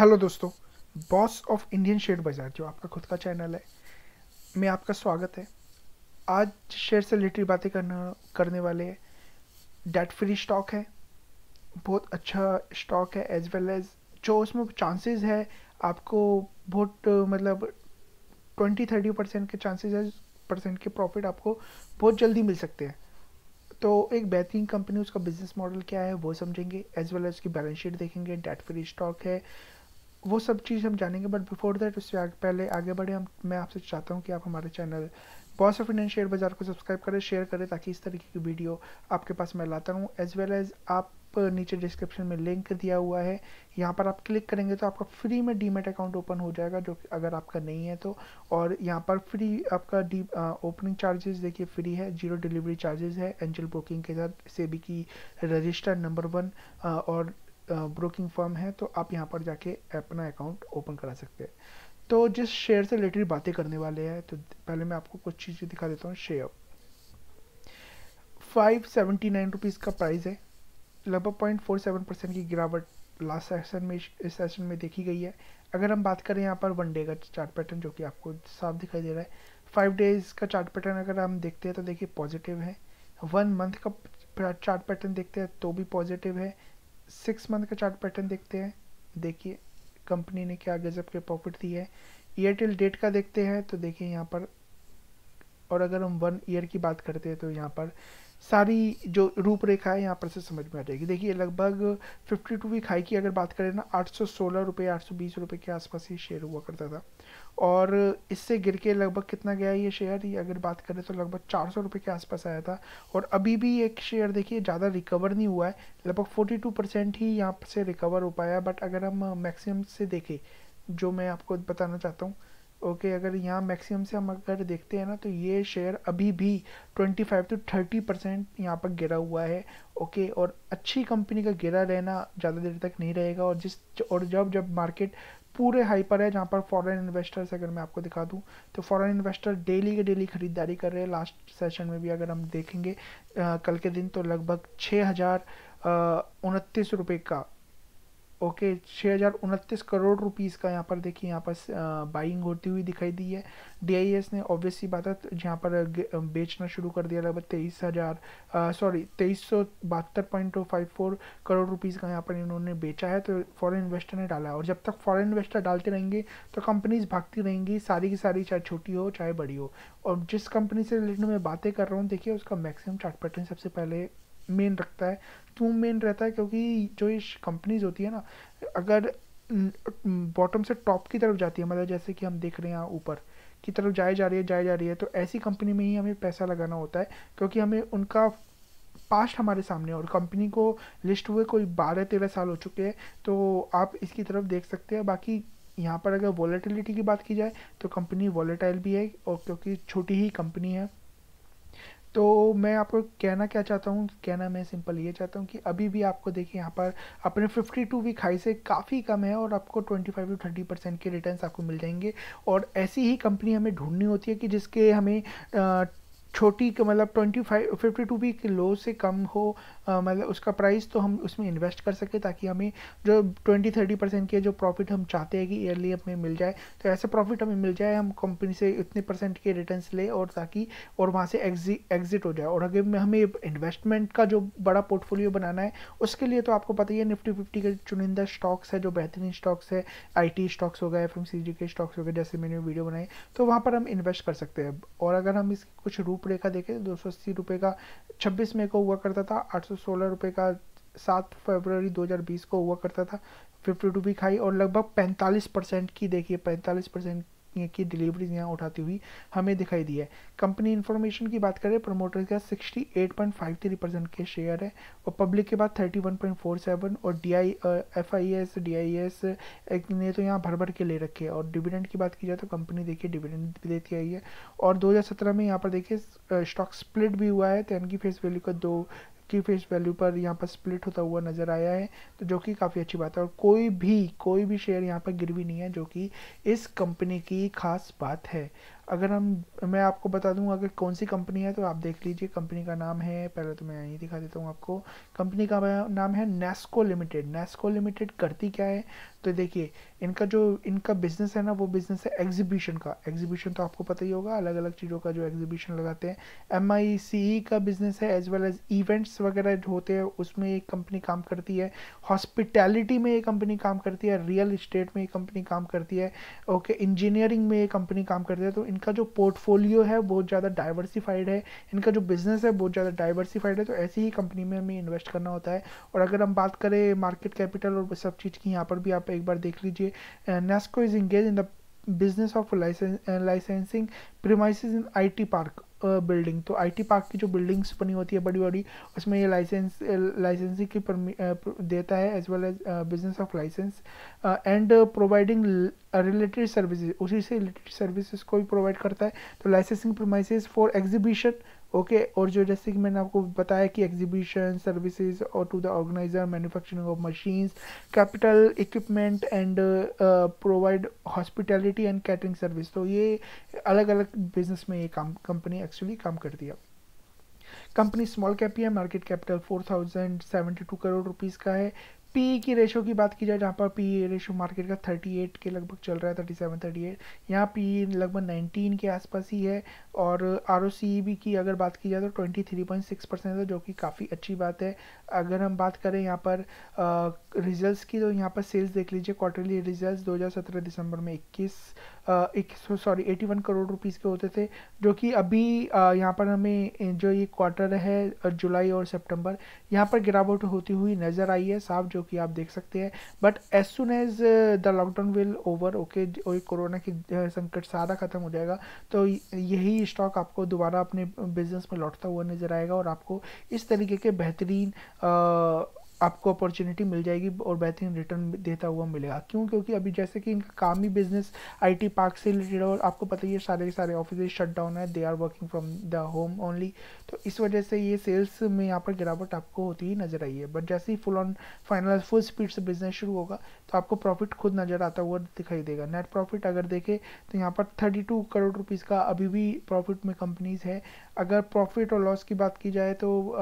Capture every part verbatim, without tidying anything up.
Hello दोस्तों, boss of Indian share बाज़ार जो आपका खुद का चैनल है, में आपका स्वागत है। आज शेयर से रिलेटेड बातें करना करने वाले हैं। डेट फ्री स्टॉक है, बहुत अच्छा स्टॉक है, एज वेल एज जो उसमें चांसेस है आपको बहुत अ, मतलब ट्वेंटी थर्टी परसेंट के चांसेस है, परसेंट के प्रॉफिट आपको बहुत जल्दी मिल सकते हैं। तो एक बेहतरीन कंपनी, उसका बिजनेस मॉडल क्या है वो समझेंगे, एज वेल एज उसकी बैलेंस शीट देखेंगे, डेट फ्री स्टॉक है, वो सब चीज़ हम जानेंगे। बट बिफोर दैट, उससे आगे पहले आगे बढ़े हम मैं आपसे चाहता हूँ कि आप हमारे channel boss of Indian share बाज़ार को सब्सक्राइब करें, शेयर करें, ताकि इस तरीके की वीडियो आपके पास मैं लाता रहूँ। एज वेल एज आप नीचे डिस्क्रिप्शन में लिंक दिया हुआ है, यहाँ पर आप क्लिक करेंगे तो आपका फ्री में डीमेट अकाउंट ओपन हो जाएगा, जो कि अगर आपका नहीं है तो। और यहाँ पर फ्री आपका डी ओपनिंग चार्जेस देखिए फ्री है, जीरो डिलीवरी चार्जेस है, एंजल ब्रोकिंग के साथ सेबी की रजिस्टर्ड नंबर वन और ब्रोकिंग फर्म है, तो आप यहाँ पर जाके अपना अकाउंट ओपन करा सकते हैं। तो जिस शेयर से रिलेटेड बातें करने वाले हैं, तो पहले मैं आपको कुछ चीज़ें दिखा देता हूँ। Share five seventy nine rupees का प्राइस है, लगभग पॉइंट फोर सेवन परसेंट की गिरावट लास्ट सेशन में इस सेशन में देखी गई है। अगर हम बात करें यहाँ पर वन डे का चार्ट पैटर्न, जो कि आपको साफ दिखाई दे रहा है, फाइव डेज का चार्ट पैटर्न अगर हम देखते हैं तो देखिए पॉजिटिव है। वन मंथ का चार्ट पैटर्न देखते हैं तो भी पॉजिटिव है। सिक्स मंथ का चार्ट पैटर्न देखते हैं, देखिए कंपनी ने क्या गजब के प्रॉफिट दी है। ईयर टिल डेट का देखते हैं तो देखिए यहाँ पर, और अगर हम वन ईयर की बात करते हैं तो यहाँ पर सारी जो रूपरेखा है यहाँ पर से समझ में आ जाएगी। देखिए लगभग फिफ्टी टू वीक हाई की अगर बात करें ना, आठ सौ सोलह रुपये आठ सौ बीस रुपये के आसपास ही शेयर हुआ करता था, और इससे गिर के लगभग कितना गया ये शेयर, ये अगर बात करें तो लगभग चार सौ रुपये के आसपास आया था। और अभी भी एक शेयर देखिए ज़्यादा रिकवर नहीं हुआ है, लगभग फोर्टी टू परसेंट ही यहाँ से रिकवर हो पाया। बट अगर हम मैक्सिमम से देखें, जो मैं आपको बताना चाहता हूँ, ओके okay, अगर यहाँ मैक्सिमम से हम अगर देखते हैं ना, तो ये शेयर अभी भी twenty five to thirty percent यहाँ पर गिरा हुआ है। ओके okay, और अच्छी कंपनी का गिरा रहना ज़्यादा देर तक नहीं रहेगा। और जिस और जब जब मार्केट पूरे हाई पर है, जहाँ पर फॉरेन इन्वेस्टर्स, अगर मैं आपको दिखा दूँ तो फॉरेन इन्वेस्टर डेली के डेली खरीदारी कर रहे हैं। लास्ट सेशन में भी अगर हम देखेंगे आ, कल के दिन, तो लगभग छः हज़ार उनतीस रुपये का, ओके छः हज़ार उनतीस करोड़ रुपीस का यहाँ पर देखिए यहाँ पर बाइंग होती हुई दिखाई दी है। डीआईएस ने ऑब्वियस सी बात है यहाँ पर बेचना शुरू कर दिया, लगभग तेईस हज़ार सॉरी तेईस सौ बहत्तर point five four crore rupees का यहाँ पर इन्होंने बेचा है, तो फॉरेन इन्वेस्टर ने डाला है। और जब तक फॉरेन इन्वेस्टर डालते रहेंगे तो कंपनीज भागती रहेंगी, सारी की सारी, चाहे छोटी हो चाहे बड़ी हो। और जिस कंपनी से रिलेटेड मैं बातें कर रहा हूँ, देखिए उसका मैक्सिमम चार्ट पैटर्न सबसे पहले मेन रखता है। क्यों मेन रहता है? क्योंकि जो ये कंपनीज होती है ना, अगर बॉटम से टॉप की तरफ जाती है, मतलब जैसे कि हम देख रहे हैं यहाँ ऊपर की तरफ जाए जा रही है जाए जा रही है, तो ऐसी कंपनी में ही हमें पैसा लगाना होता है, क्योंकि हमें उनका पास्ट हमारे सामने, और कंपनी को लिस्ट हुए कोई बारह तेरह साल हो चुके हैं, तो आप इसकी तरफ देख सकते हैं। बाकी यहाँ पर अगर वॉलेटिलिटी की बात की जाए तो कंपनी वॉलेटाइल भी है, और क्योंकि छोटी ही कंपनी है। तो मैं आपको कहना क्या चाहता हूँ, कहना मैं सिंपल ये चाहता हूँ कि अभी भी आपको देखिए यहाँ पर अपने फिफ्टी टू वीक हाई से काफ़ी कम है, और आपको twenty five to thirty percent के रिटर्न्स आपको मिल जाएंगे। और ऐसी ही कंपनी हमें ढूंढनी होती है कि जिसके हमें अ, छोटी मतलब twenty five fifty two week low से कम हो, अ, मतलब उसका प्राइस, तो हम उसमें इन्वेस्ट कर सके, ताकि हमें जो ट्वेंटी थर्टी परसेंट के जो प्रॉफिट हम चाहते हैं कि ईयरली हमें मिल जाए, तो ऐसा प्रॉफिट हमें मिल जाए, हम कंपनी से इतने परसेंट के रिटर्न्स ले, और ताकि और वहाँ से एग्जि एग्जिट हो जाए। और अगर में हमें इन्वेस्टमेंट का जो बड़ा पोर्टफोलियो बनाना है, उसके लिए तो आपको पता ही है, निफ्टी फिफ्टी के चुनिंदा स्टॉक्स है जो बेहतरीन स्टॉक्स है, आईटी स्टॉक्स हो गए, एफएमसीजी के स्टॉक्स हो गए, जैसे मैंने वीडियो बनाई, तो वहाँ पर हम इन्वेस्ट कर सकते हैं। और अगर हम इसकी कुछ रूपरेखा देखें, तो दो सौ अस्सी रुपये का छब्बीस मई को हुआ करता था, आठ सौ सोलह रुपये का सात फरवरी दो हज़ार बीस को हुआ करता था, फिफ्टी टू वीक हाई, और लगभग पैंतालीस परसेंट की, देखिए पैंतालीस परसेंट की डिलीवरीज यहाँ उठाती हुई हमें दिखाई दी है। कंपनी इन्फॉर्मेशन की बात करें, प्रमोटर का sixty eight point five three percent के शेयर है, और पब्लिक के बाद thirty one point four seven, और D I F I S D I S ने तो यहाँ भर भर के ले रखे हैं। और डिविडेंड की बात की जाए तो कंपनी देखिए डिविडेंड भी देती आई है। और दो हज़ार सत्रह में यहाँ पर देखिए स्टॉक स्प्लिट भी हुआ है, टेन की फेस वैल्यू का दो की फेस वैल्यू पर यहाँ पर स्प्लिट होता हुआ नजर आया है, तो जो कि काफ़ी अच्छी बात है। और कोई भी कोई भी शेयर यहाँ पर गिरवी नहीं है, जो कि इस कंपनी की खास बात है। अगर हम मैं आपको बता दूं अगर कौन सी कंपनी है, तो आप देख लीजिए कंपनी का नाम है, पहले तो मैं यहीं दिखा देता हूँ आपको। कंपनी का नाम है नेस्को लिमिटेड। नेस्को लिमिटेड करती क्या है, तो देखिए इनका जो इनका बिजनेस है ना, वो बिजनेस है एग्जीबिशन का। एग्जीबिशन तो आपको पता ही होगा, अलग अलग चीज़ों का जो एग्जीबिशन लगाते हैं। एम आई सी ई का बिजनेस है, एज वेल एज इवेंट्स वगैरह जो होते हैं उसमें एक कंपनी काम करती है। हॉस्पिटैलिटी में ये कंपनी काम करती है, रियल इस्टेट में ये कंपनी काम करती है, ओके, इंजीनियरिंग में ये कंपनी काम करती है। तो इनका जो पोर्टफोलियो है बहुत ज़्यादा डाइवर्सिफाइड है, इनका जो बिजनेस है बहुत ज़्यादा डाइवर्सिफाइड है। तो ऐसी ही कंपनी में हमें इन्वेस्ट करना होता है। और अगर हम बात करें मार्केट कैपिटल और सब चीज़ की, यहाँ पर भी आप एक बार देख लीजिए। Nesco is engage in the business of licensing premises in IT park building. तो आईटी पार्क की जो बिल्डिंग्स बनी होती है बड़ी बड़ी, उसमें ये लाइसेंस लाइसेंसिंग की uh, देता है, as well as business of license and providing related services, उसी से रिलेटेड सर्विसेज को भी प्रोवाइड करता है। तो licensing premises for exhibition, okay okay, और जो जैसे कि मैंने आपको बताया कि एग्जीबिशन सर्विसेज और to the organiser, manufacturing of machines, capital equipment and provide hospitality and catering service. तो ये अलग अलग बिजनेस में ये काम कंपनी एक्चुअली काम करती है। कंपनी स्मॉल कैप ही है, market capital four thousand seventy two crore rupees का है। पी की रेशो की बात की जाए, जहाँ पर पी रेशो मार्केट का अड़तीस के लगभग चल रहा है, सैंतीस अड़तीस, यहाँ पी लगभग उन्नीस के आसपास ही है। और आर ओ सी बी की अगर बात की जाए तो तेईस पॉइंट सिक्स परसेंट है, जो कि काफ़ी अच्छी बात है। अगर हम बात करें यहाँ पर रिजल्ट्स की, तो यहाँ पर सेल्स देख लीजिए, क्वार्टरली रिजल्ट्स दो हज़ार सत्रह दिसंबर में इक्कीस इक्कीस सॉरी इक्यासी करोड़ रुपीस के होते थे, जो कि अभी यहाँ पर हमें जो ये क्वार्टर है जुलाई और सितंबर, यहाँ पर गिरावट होती हुई नज़र आई है साफ, जो कि आप देख सकते हैं। But as soon as the lockdown will over, okay, और कोरोना की संकट सारा खत्म हो जाएगा, तो यही स्टॉक आपको दोबारा अपने बिजनेस में लौटता हुआ नजर आएगा और आपको इस तरीके के बेहतरीन आपको अपॉर्चुनिटी मिल जाएगी और बेहतरीन रिटर्न देता हुआ मिलेगा। क्यों? क्योंकि अभी जैसे कि इनका काम ही बिजनेस आईटी पार्क से रिलेटेड, और आपको पता ही है सारे के सारे ऑफिस शट डाउन है, they are working from the home only. तो इस वजह से ये सेल्स में यहाँ पर गिरावट आपको होती ही नजर आई है। बट जैसे ही full on final full speed से बिजनेस शुरू होगा तो आपको प्रॉफिट खुद नजर आता हुआ दिखाई देगा। नेट प्रॉफिट अगर देखें तो यहाँ पर थर्टी टू करोड़ रुपीज़ का अभी भी प्रॉफिट में कंपनीज है। अगर प्रॉफिट और लॉस की बात की जाए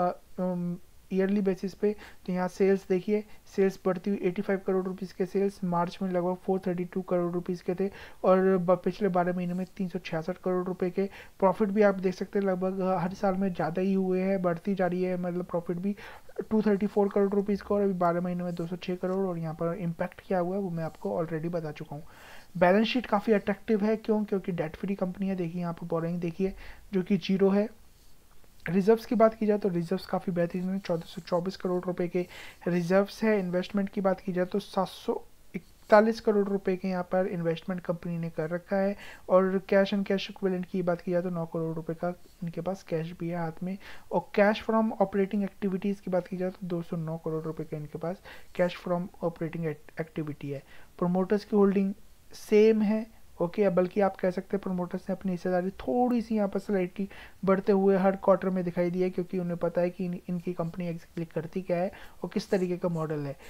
तो ईयरली बेसिस पे, तो यहाँ सेल्स देखिए, सेल्स बढ़ती हुई पचासी करोड़ रुपीस के सेल्स मार्च में लगभग चार सौ बत्तीस करोड़ रुपीस के थे, और पिछले बारह महीने में तीन सौ छियासठ करोड़ रुपए के। प्रॉफिट भी आप देख सकते हैं लगभग हर साल में ज़्यादा ही हुए हैं, बढ़ती जा रही है, मतलब प्रॉफिट भी दो सौ चौंतीस करोड़ रुपीस का, और अभी बारह महीने में दो सौ छह करोड़। और यहाँ पर इम्पैक्ट क्या हुआ है वो मैं आपको ऑलरेडी बता चुका हूँ। बैलेंस शीट काफ़ी अट्रैक्टिव है, क्यों? क्योंकि डेट फ्री कंपनी है। देखिए यहाँ पर बोरिंग देखिए जो कि जीरो है। रिजर्व्स की बात की जाए तो रिजर्व्स काफ़ी बेहतरीन है, चौदह सौ चौबीस करोड़ रुपए के रिजर्व्स है। इन्वेस्टमेंट की बात की जाए तो सात सौ इकतालीस करोड़ रुपए के यहाँ पर इन्वेस्टमेंट कंपनी ने कर रखा है। और कैश एंड कैश इक्विवेलेंट की बात की जाए तो नौ करोड़ रुपए का इनके पास कैश भी है हाथ में। और कैश फ्रॉम ऑपरेटिंग एक्टिविटीज़ की बात की जाए तो दो सौ नौ करोड़ रुपए का इनके पास कैश फ्रॉम ऑपरेटिंग एक्टिविटी है। प्रोमोटर्स की होल्डिंग सेम है, ओके okay, बल्कि आप कह सकते हैं प्रमोटर्स ने अपनी हिस्सेदारी थोड़ी सी यहाँ पर स्लाइटली बढ़ते हुए हर क्वार्टर में दिखाई दी है, क्योंकि उन्हें पता है कि इन, इनकी कंपनी एग्जैक्टली करती क्या है और किस तरीके का मॉडल है।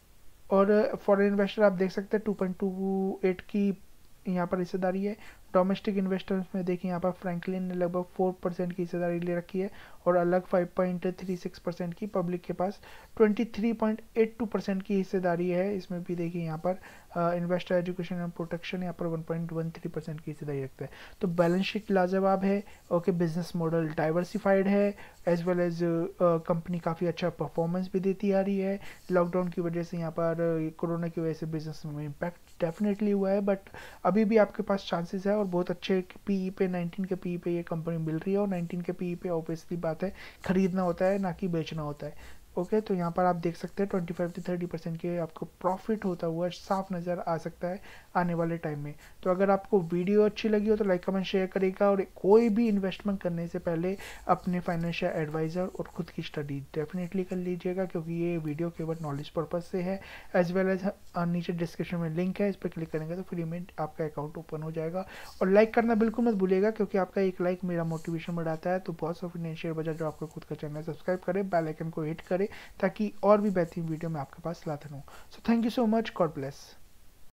और फॉरेन इन्वेस्टर आप देख सकते हैं टू पॉइंट टू एट की यहाँ पर हिस्सेदारी है। डोमेस्टिक इन्वेस्टर्स में देखिए यहाँ पर फ्रैंकलिन ने लगभग फोर परसेंट की हिस्सेदारी ले रखी है, और अलग five point three six percent की, पब्लिक के पास twenty three point eight two percent की हिस्सेदारी है। इसमें भी देखिए यहाँ पर इन्वेस्टर एजुकेशन एंड प्रोटेक्शन यहाँ पर one point one three percent की हिस्सेदारी रखता है। तो बैलेंस शीट लाजवाब है, ओके, बिजनेस मॉडल डाइवर्सिफाइड है, एज वेल एज कंपनी काफ़ी अच्छा परफॉर्मेंस भी देती आ रही है। लॉकडाउन की वजह से यहाँ पर कोरोना की वजह से बिजनेस में इम्पैक्ट डेफिनेटली हुआ है, बट अभी भी आपके पास चांसेस है, और बहुत अच्छे पीई पे नाइनटीन के पीई पे ये कंपनी मिल रही है। और नाइनटीन के पीई पे ऑब्वियसली बात है खरीदना होता है ना कि बेचना होता है, ओके okay, तो यहाँ पर आप देख सकते हैं पच्चीस से तीस परसेंट के आपको प्रॉफिट होता हुआ साफ नज़र आ सकता है आने वाले टाइम में। तो अगर आपको वीडियो अच्छी लगी हो तो लाइक कमेंट शेयर करेगा, और कोई भी इन्वेस्टमेंट करने से पहले अपने फाइनेंशियल एडवाइज़र और खुद की स्टडी डेफिनेटली कर लीजिएगा, क्योंकि ये वीडियो केवल नॉलेज पर्पज से है। एज वेल एज नीचे डिस्क्रिप्शन में लिंक है, इस पर क्लिक करेंगे तो फ्री में आपका अकाउंट ओपन हो जाएगा। और लाइक करना बिल्कुल मत भूलिएगा, क्योंकि आपका एक लाइक मेरा मोटिवेशन बढ़ाता है। तो बहुत सा फाइनेंशियल बजाय जो आपका खुद का चैनल सब्सक्राइब करें, बेल आइकन को हिट करें, ताकि और भी बेहतरीन वीडियो मैं आपके पास लाता रहूं। So thank you so much, God bless.